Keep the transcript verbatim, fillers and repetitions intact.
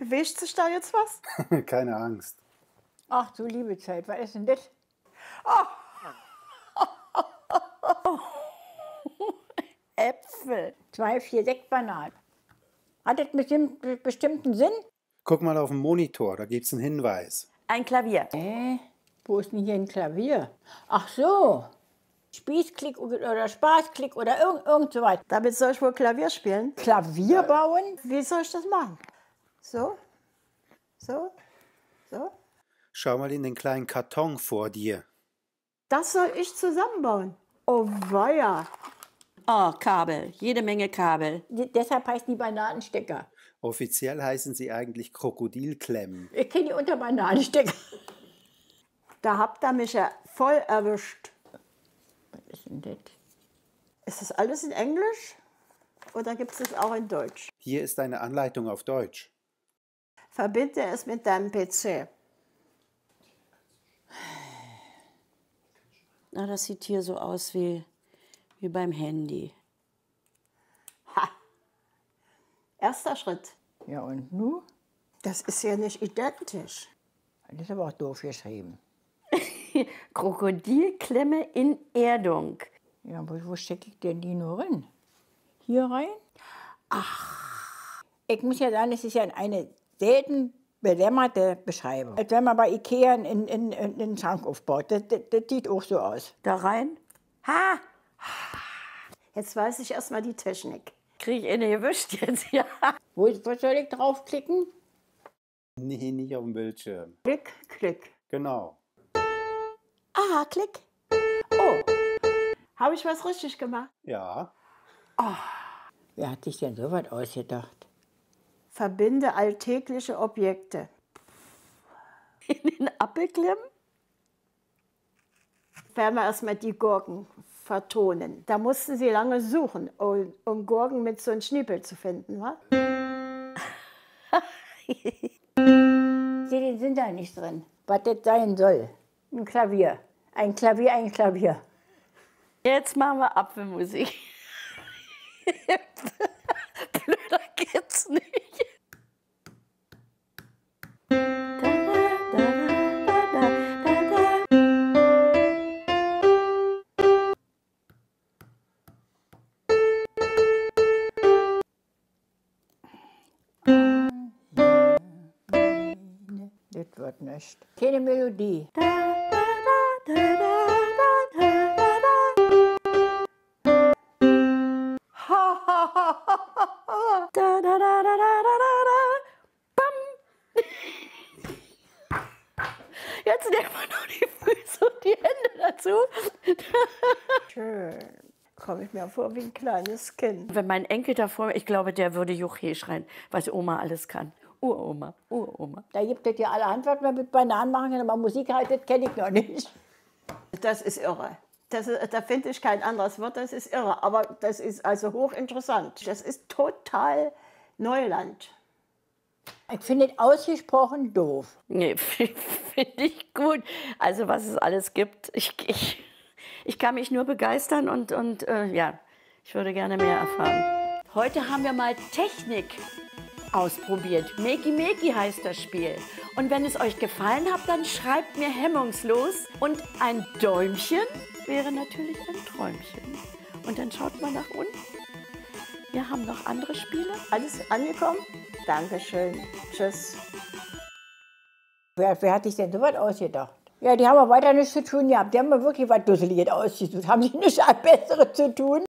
Bewegt sich da jetzt was? Keine Angst. Ach du liebe Zeit, was ist denn das? Äpfel. Zwei, vier, sechs Bananen. Hat das bestimmt, bestimmten Sinn? Guck mal auf den Monitor, da gibt's einen Hinweis. Ein Klavier. Äh, wo ist denn hier ein Klavier? Ach so. Spießklick oder Spaßklick oder irgend, irgend so was. Damit soll ich wohl Klavier spielen? Klavier bauen? Wie soll ich das machen? So? So? So? Schau mal in den kleinen Karton vor dir. Das soll ich zusammenbauen? Oh weia. Oh, Kabel. Jede Menge Kabel. Die, deshalb heißen die Bananenstecker. Offiziell heißen sie eigentlich Krokodilklemmen. Ich kenne die unter Bananenstecker. Da habt ihr mich ja voll erwischt. Was ist denn das? Ist das alles in Englisch oder gibt es das auch in Deutsch? Hier ist eine Anleitung auf Deutsch. Verbinde es mit deinem P C. Na, das sieht hier so aus wie, wie beim Handy. Ha! Erster Schritt. Ja und nu? Das ist ja nicht identisch. Das ist aber auch doof geschrieben. Krokodilklemme in Erdung. Ja, wo, wo stecke ich denn die nur rein? Hier rein? Ach, ich muss ja sagen, es ist ja eine selten belämmerte Beschreibung. Als wenn man bei Ikea in, in, in, einen Schrank aufbaut. Das, das, das sieht auch so aus. Da rein. Ha! Jetzt weiß ich erstmal die Technik. Krieg ich eine gewischt jetzt, ja. Wo, wo soll ich draufklicken? Nee, nicht auf dem Bildschirm. Klick, klick. Genau. Aha, klick. Oh, habe ich was richtig gemacht? Ja. Wer hat sich denn so was ausgedacht? Verbinde alltägliche Objekte. In den Apfel klemmen? Werden wir erstmal die Gurken vertonen. Da mussten sie lange suchen, um, um Gurken mit so einem Schniepel zu finden. Wa? Die sind da nicht drin. Was das sein soll. Ein Klavier. Ein Klavier, ein Klavier. Jetzt machen wir Apfelmusik. Blöder geht's nicht. Das wird nicht. Keine Melodie. Da, da, da, da, da, da, da. Bam. Jetzt nehmen wir noch die Füße und die Hände dazu. Schön. Komme ich mir vor wie ein kleines Kind. Wenn mein Enkel davor, ich glaube, der würde Juche schreien, was Oma alles kann. Uroma, Uroma. Da gibt es ja allerhand, was man mit Bananen machen kann, aber Musik halt, das kenne ich noch nicht. Das ist irre. Das ist, da finde ich kein anderes Wort, das ist irre. Aber das ist also hochinteressant. Das ist total Neuland. Ich finde es ausgesprochen doof. Nee, finde ich gut. Also was es alles gibt. Ich, ich, ich kann mich nur begeistern und, und äh, ja, ich würde gerne mehr erfahren. Heute haben wir mal Technik ausprobiert. Meki Meki heißt das Spiel. Und wenn es euch gefallen hat, dann schreibt mir hemmungslos. Und ein Däumchen wäre natürlich ein Träumchen. Und dann schaut mal nach unten. Wir haben noch andere Spiele. Alles angekommen? Dankeschön. Tschüss. Wer, wer hat sich denn so was ausgedacht? Ja, die haben aber weiter nichts zu tun gehabt. Die haben mir wirklich was Dusseliges ausgesucht. Haben sie nichts Besseres zu tun?